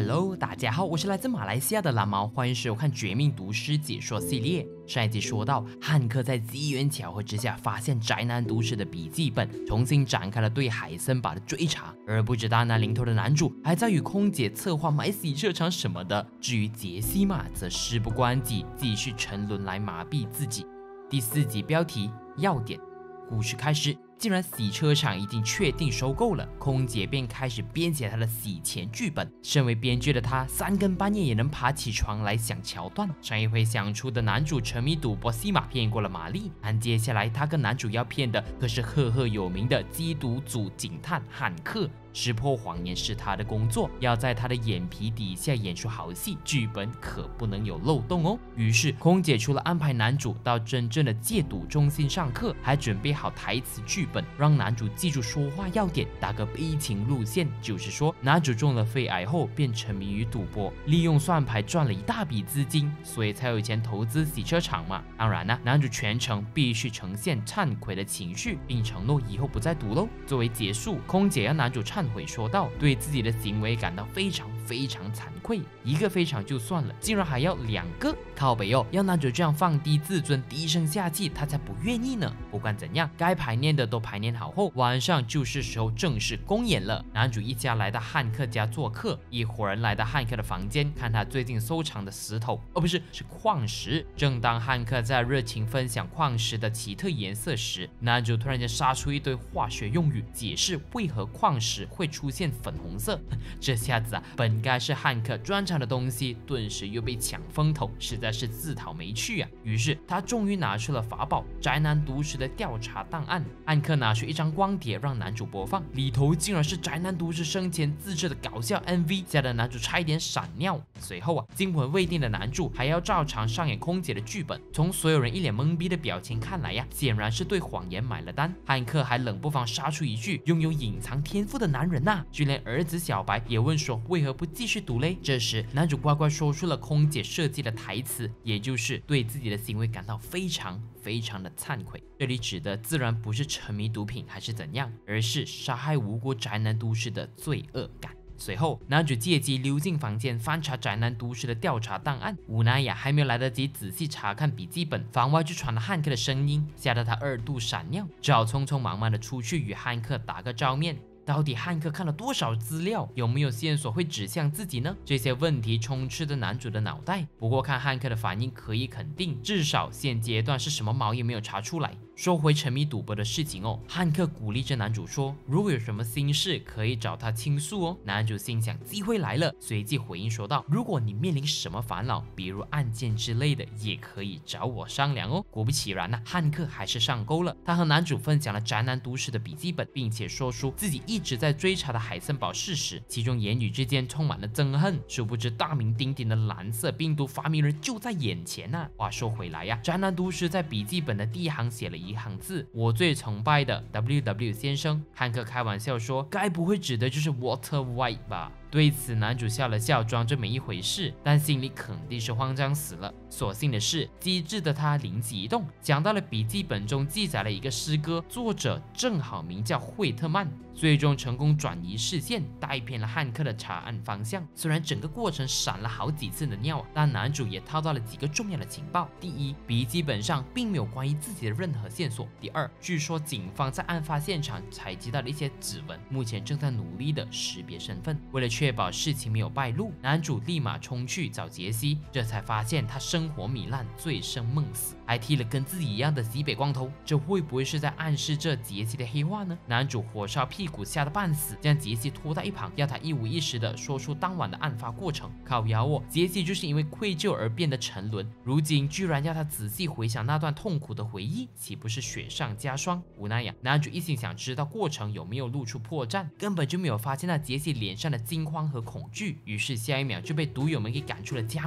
Hello， 大家好，我是来自马来西亚的蓝毛，欢迎收看《绝命毒师》解说系列。上一集说到，汉克在机缘巧合之下发现宅男毒师的笔记本，重新展开了对海森堡的追查。而不知大难临头的男主还在与空姐策划买洗车场什么的。至于杰西嘛，则事不关己，继续沉沦来麻痹自己。第4集标题要点，故事开始。既然洗车场已经确定收购了，空姐便开始编写她的洗钱剧本。身为编剧的她，3更半夜也能爬起床来想桥段。上一回想出的男主沉迷赌博西马骗过了玛丽，但接下来他跟男主要骗的可是赫赫有名的缉毒组警探汉克。识破谎言是他的工作，要在他的眼皮底下演出好戏，剧本可不能有漏洞哦。于是空姐除了安排男主到真正的戒赌中心上课，还准备好台词剧本，让男主记住说话要点，打个悲情路线，就是说男主中了肺癌后便沉迷于赌博，利用算牌赚了一大笔资金，所以才有钱投资洗车场嘛。当然呢，男主全程必须呈现忏悔的情绪，并承诺以后不再赌喽。作为结束，空姐要男主忏悔说道，对自己的行为感到非常惭愧，一个非常就算了，竟然还要2个，靠北哦，要男主这样放低自尊，低声下气，他才不愿意呢。不管怎样，该排练的都排练好后，晚上就是时候正式公演了。男主一家来到汉克家做客，一伙人来到汉克的房间，看他最近收藏的石头，不是矿石。正当汉克在热情分享矿石的奇特颜色时，男主突然间杀出一堆化学用语，解释为何矿石会出现粉红色。这下子本该是汉克专长的东西，顿时又被抢风头，实在是自讨没趣啊。于是他终于拿出了法宝——宅男毒师的调查档案。汉克拿出一张光碟让男主播放，里头竟然是宅男毒师生前自制的搞笑 MV， 吓得男主差一点闪尿。随后惊魂未定的男主还要照常上演空姐的剧本。从所有人一脸懵逼的表情看来显然是对谎言买了单。汉克还冷不防杀出一句：“拥有隐藏天赋的男人呐！”就连儿子小白也问说：“为何不继续赌嘞？”这时男主乖乖说出了空姐设计的台词，也就是对自己的行为感到非常的惭愧。这里指的自然不是沉迷毒品还是怎样，而是杀害无辜宅男毒师的罪恶感。随后，男主借机溜进房间翻查宅男毒师的调查档案，无奈还没有来得及仔细查看笔记本，房外就传了汉克的声音，吓得他2度闪尿，只好匆匆忙忙的出去与汉克打个照面。到底汉克看了多少资料？有没有线索会指向自己呢？这些问题充斥着男主的脑袋。不过看汉克的反应，可以肯定，至少现阶段是什么毛也没有查出来。说回沉迷赌博的事情哦，汉克鼓励着男主说，如果有什么心事可以找他倾诉哦。男主心想机会来了，随即回应说道，如果你面临什么烦恼，比如案件之类的，也可以找我商量哦。果不其然汉克还是上钩了。他和男主分享了宅男毒师的笔记本，并且说出自己一直在追查的海森堡事实，其中言语之间充满了憎恨。殊不知大名鼎鼎的蓝色病毒发明人就在眼前话说回来宅男毒师在笔记本的第一行写了一行字：我最崇拜的 WW 先生。汉克开玩笑说，该不会指的就是 Walter White 吧？对此男主笑了笑，装着没一回事，但心里肯定是慌张死了。所幸的是，机智的他灵机一动，想到了笔记本中记载了一个诗歌，作者正好名叫惠特曼，最终成功转移视线，带偏了汉克的查案方向。虽然整个过程闪了好几次的尿，但男主也套到了几个重要的情报。第一，笔记本上并没有关于自己的任何线索。第二，据说警方在案发现场采集到了一些指纹，目前正在努力的识别身份。为了确保事情没有败露，男主立马冲去找杰西，这才发现他生活糜烂，醉生梦死，还剃了跟自己一样的西北光头，这会不会是在暗示着杰西的黑化呢？男主火烧屁股吓得半死，将杰西拖到一旁，要他一五一十的说出当晚的案发过程。靠腰杰西就是因为愧疚而变得沉沦，如今居然要他仔细回想那段痛苦的回忆，岂不是雪上加霜？无奈男主一心想知道过程有没有露出破绽，根本就没有发现那杰西脸上的惊慌和恐惧，于是下一秒就被毒友们给赶出了家门。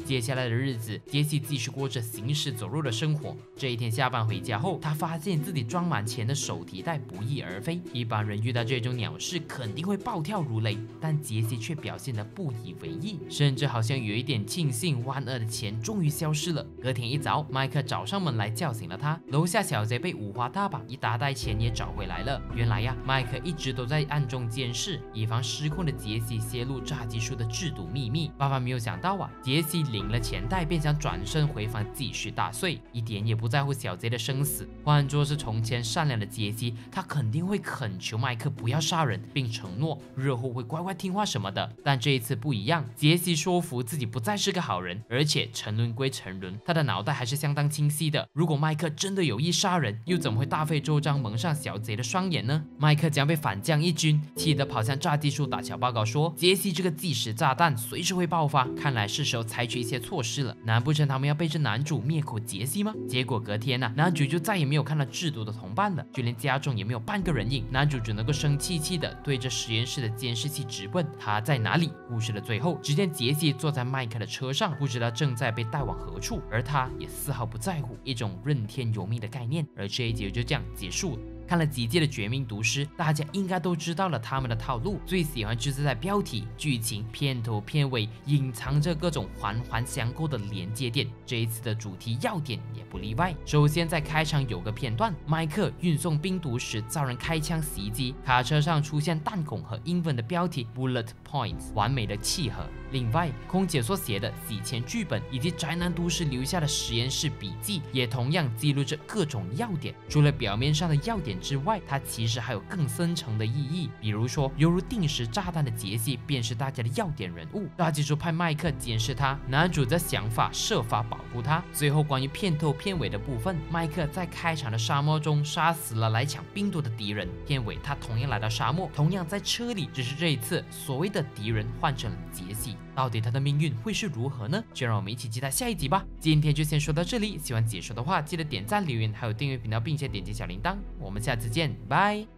接下来的日子，杰西继续过着行尸走肉的生活。这一天下班回家后，他发现自己装满钱的手提袋不翼而飞。一般人遇到这种鸟事肯定会暴跳如雷，但杰西却表现得不以为意，甚至好像有一点庆幸万恶的钱终于消失了。隔天一早，麦克找上门来叫醒了他。楼下小贼被五花大绑，一大袋钱也找回来了。原来呀，麦克一直都在暗中监视，以防失控的杰西泄露炸鸡叔的制毒秘密。万万没有想到啊，杰西领了钱袋便想转身回房继续大睡，一点也不在乎小贼的生死。换作是从前善良的杰西，他肯定会恳求麦克不要杀人，并承诺日后会乖乖听话什么的。但这一次不一样，杰西说服自己不再是个好人，而且沉沦归沉沦，他的脑袋还是相当清晰的。如果麦克真的有意杀人，又怎么会大费周章蒙上小贼的双眼呢？麦克将被反将一军，气得跑向炸鸡叔打小报告说，杰西这个计时炸弹随时会爆发，看来是时候采取一些措施了。难不成他们要背着男主灭口杰西吗？结果隔天啊，男主就再也没有看到制毒的同伴了，就连家中也没有半个人影。男主只能够生气气的对着实验室的监视器质问他在哪里。故事的最后，只见杰西坐在麦克的车上，不知道正在被带往何处，而他也丝毫不在乎，一种任天由命的概念。而这一集就这样结束了。看了几季的《绝命毒师》，大家应该都知道了他们的套路，最喜欢就是在标题、剧情、片头、片尾隐藏着各种环环相扣的连接点。这一次的主题要点也不例外。首先在开场有个片段，麦克运送冰毒时遭人开枪袭击，卡车上出现弹孔和英文的标题 Bullet Points， 完美的契合。另外，空姐所写的洗钱剧本以及宅男都市留下的实验室笔记，也同样记录着各种要点。除了表面上的要点之外，它其实还有更深层的意义。比如说，犹如定时炸弹的杰西便是大家的要点人物，炸鸡叔派麦克监视他，男主的想法设法保护他。最后，关于片头片尾的部分，麦克在开场的沙漠中杀死了来抢冰毒的敌人，片尾他同样来到沙漠，同样在车里，只是这一次所谓的敌人换成了杰西。到底他的命运会是如何呢？就让我们一起期待下一集吧。今天就先说到这里，喜欢解说的话，记得点赞、留言，还有订阅频道，并且点击小铃铛。我们下次见，拜。